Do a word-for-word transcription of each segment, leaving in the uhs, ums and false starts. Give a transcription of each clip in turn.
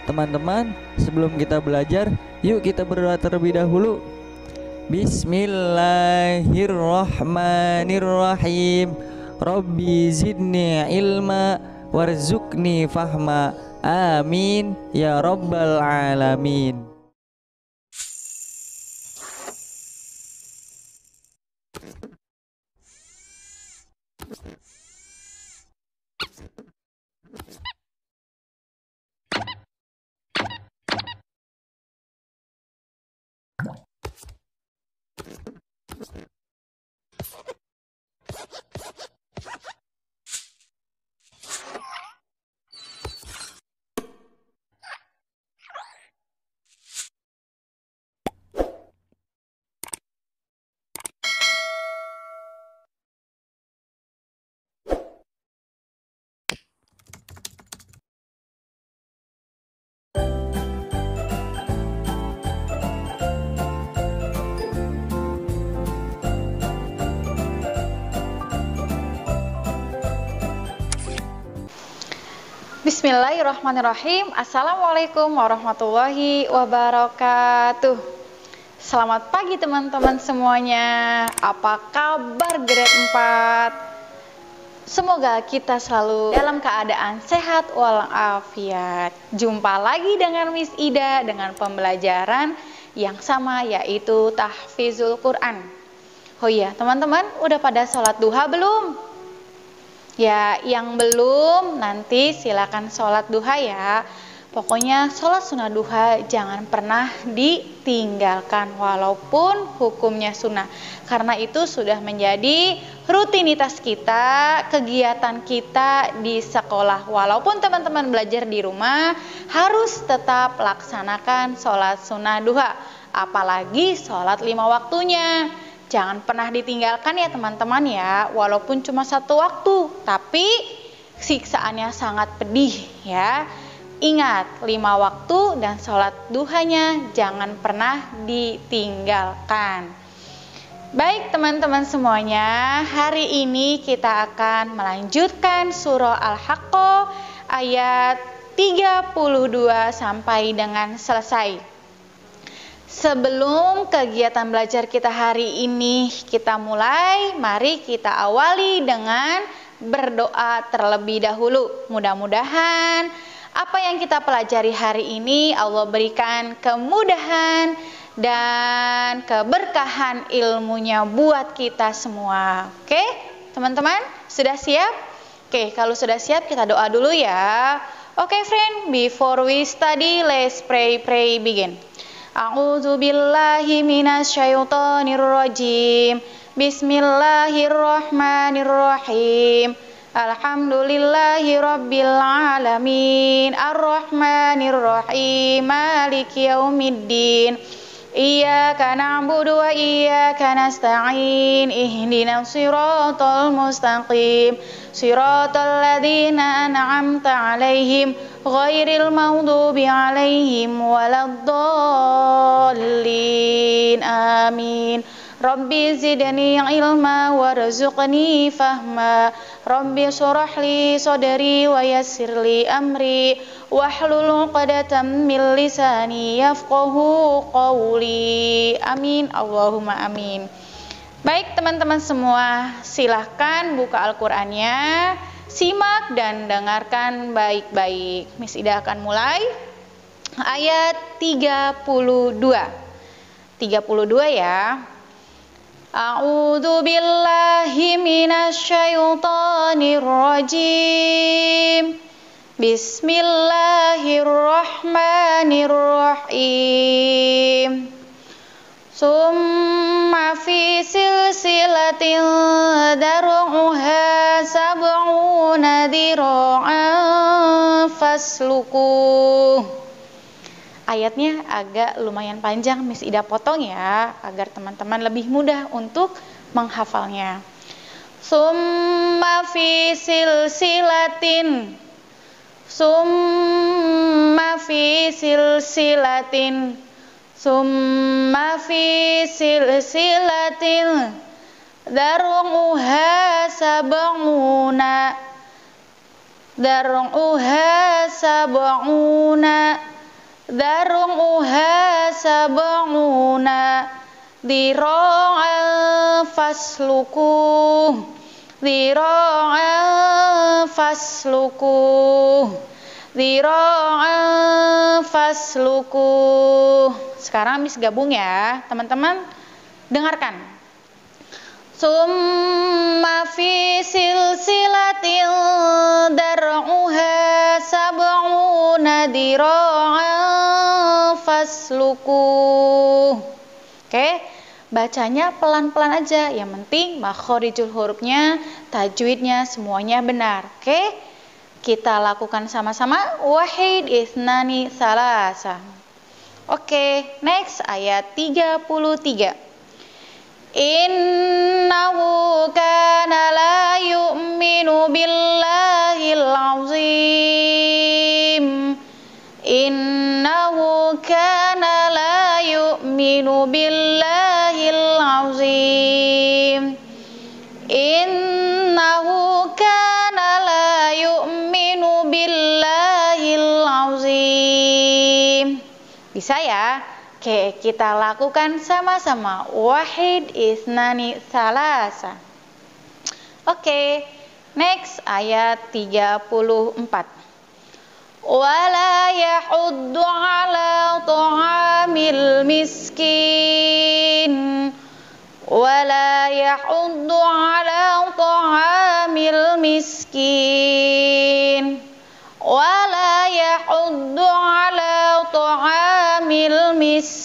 Teman-teman, sebelum kita belajar, yuk kita berdoa terlebih dahulu. Bismillahirrahmanirrahim. Rabbi zidni ilma warzuqni fahma. Amin ya rabbal alamin. Bismillahirrahmanirrahim. Assalamualaikum warahmatullahi wabarakatuh. Selamat pagi teman-teman semuanya. Apa kabar grade empat? Semoga kita selalu dalam keadaan sehat walafiat. Jumpa lagi dengan Miss Ida dengan pembelajaran yang sama, yaitu tahfizul Quran. Oh iya teman-teman, udah pada sholat duha belum? Ya, yang belum nanti silakan sholat duha ya. Pokoknya sholat sunnah duha jangan pernah ditinggalkan walaupun hukumnya sunnah. Karena itu sudah menjadi rutinitas kita, kegiatan kita di sekolah. Walaupun teman-teman belajar di rumah, harus tetap laksanakan sholat sunnah duha. Apalagi sholat lima waktunya. Jangan pernah ditinggalkan ya teman-teman ya, walaupun cuma satu waktu, tapi siksaannya sangat pedih ya. Ingat, lima waktu dan sholat duhanya jangan pernah ditinggalkan. Baik teman-teman semuanya, hari ini kita akan melanjutkan surah Al-Haqqah ayat tiga puluh dua sampai dengan selesai. Sebelum kegiatan belajar kita hari ini kita mulai, mari kita awali dengan berdoa terlebih dahulu. Mudah-mudahan apa yang kita pelajari hari ini Allah berikan kemudahan dan keberkahan ilmunya buat kita semua. Oke, teman-teman, sudah siap? Oke, kalau sudah siap kita doa dulu ya. Oke, friend, before we study, let's pray, pray, begin. A'udzu billahi minasyaitonir rajim. Bismillahirrahmanirrahim. Alhamdulillahi rabbil alamin. Arrahmanir rahim. Maliki yaumiddin. Iyyaka na'budu wa iyyaka nasta'in. Ihdinas siratal mustaqim. Siratal ladzina an'amta 'alaihim ghairil maghdubi 'alaihim waladdallin. Amin. Rabbi zidni ilma warzuqni fahma. Rabbi shrah li sadri wa yassir li amri wahlul 'uqdatam min lisani yafqahu qawli. Amin. Allahumma amin. Baik teman-teman semua, silahkan buka Al-Qur'annya, simak dan dengarkan baik-baik. Miss Ida akan mulai ayat tiga puluh dua. tiga puluh dua ya. A'udzu billahi minasyaitonir rajim. Bismillahirrahmanirrahim. Summa fi silsilatin dar'uha sab'una dira'an fasluku. Ayatnya agak lumayan panjang, Miss Ida potong ya, agar teman-teman lebih mudah untuk menghafalnya. Summa fi silsilatin. Summa fi silsilatin. Summa fi silsilatin dar'uha sab'una dar'uha sab'una Dar'uha sab'una dira'an faslukuh. Dira'an faslukuh. Dira'an faslukuh. Sekarang Miss gabung ya, teman-teman. Dengarkan. Summa fi silsilatin dar'uha sab'una dira'an faslukuh. Oke, bacanya pelan-pelan aja. Yang penting makhorijul hurufnya, tajwidnya semuanya benar. Oke, kita lakukan sama-sama. Wahid, isnani, salasa. Oke, next ayat tiga puluh tiga. Innahu kana la yu'minu billahil azim. Innahu kana la yu'minu billahil azim. Innahu kana la yu'minu billahil azim. Bisa ya? Oke, kita lakukan sama-sama. Wahid, isnani, salasa. Oke, next ayat tiga puluh empat. Wala yahuddu ala ta'amil miskin. Wala yahuddu ala ta'amil miskin. Wala yahuddu ala ta'amil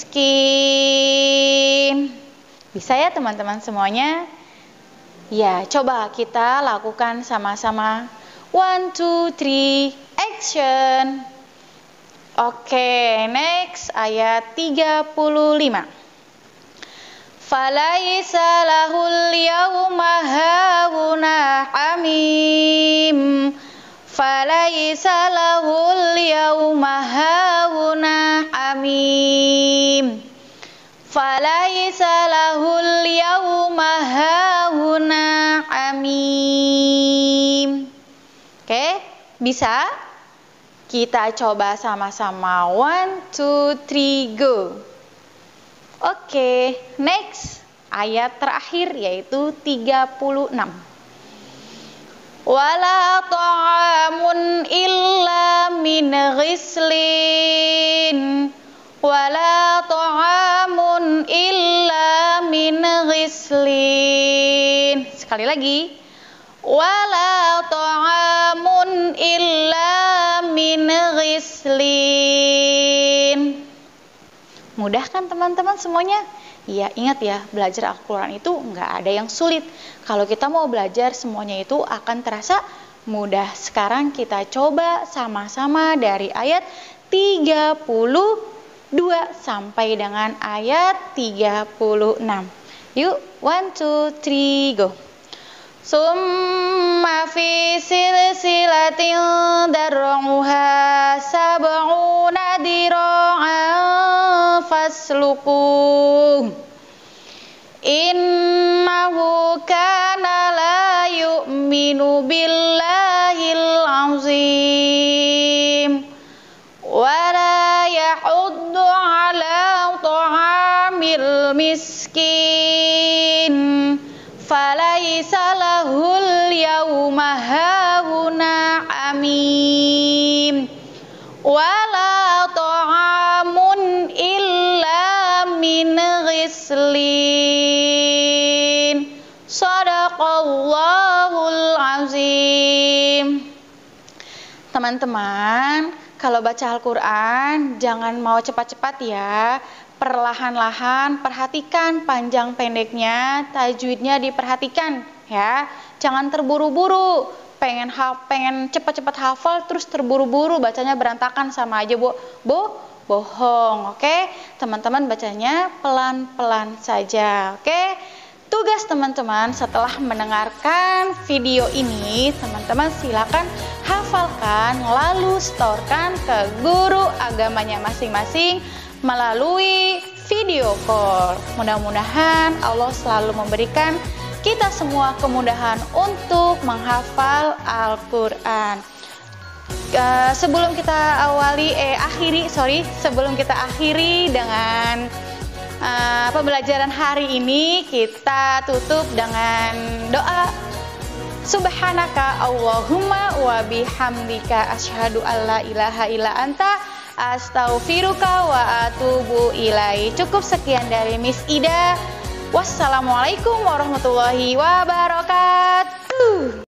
miskin. Bisa ya teman-teman semuanya? Ya, coba kita lakukan sama-sama. One, two, three, action. Oke, next ayat tiga puluh lima. Falaisa lahul yawma hahuna hamim. Falaisa lahul yawma hahuna hamim. Falaisa lahul yawma hahuna hamim. Oke, bisa? Kita coba sama-sama. One, two, three, go. Oke, next ayat terakhir yaitu tiga puluh enam. Wala ta'amun illa min ghislin. Wala ta'amun illa min ghislin. Sekali lagi. Wala ta'amun illa min ghislin. Mudah kan teman-teman semuanya? Ya, ingat ya, belajar Al-Quran itu nggak ada yang sulit. Kalau kita mau belajar semuanya itu akan terasa mudah. Sekarang kita coba sama-sama dari ayat tiga puluh dua sampai dengan ayat tiga puluh enam. Yuk, one, two, three, go. Summa fi silsilatin dar'uha sab'una dira'an faslukuh. Innahu kana la yu'minu billahil azim. Wa la yahuddu ala ta'amil miskin. Falaisa lahul yawma hahuna hamim. Wala ta'amun illa min ghislin. Shadaqallahul azim. Teman-teman, kalau baca Al-Quran jangan mau cepat-cepat ya. Perlahan-lahan perhatikan panjang pendeknya, tajwidnya diperhatikan ya. Jangan terburu-buru, pengen ha pengen cepat-cepat hafal terus terburu-buru bacanya berantakan, sama aja bo bo bohong. Oke, teman-teman bacanya pelan-pelan saja. Oke, tugas teman-teman setelah mendengarkan video ini, teman-teman silakan hafalkan lalu setorkan ke guru agamanya masing-masing melalui video call. Mudah-mudahan Allah selalu memberikan kita semua kemudahan untuk menghafal Al-Quran. Uh, sebelum kita awali, eh akhiri, sorry, sebelum kita akhiri dengan uh, pembelajaran hari ini, kita tutup dengan doa. Subhanaka Allahumma wa bihamdika asyhadu alla ilaha illa anta astaghfiruka wa atubu ilai. Cukup sekian dari Miss Ida. Wassalamualaikum warahmatullahi wabarakatuh.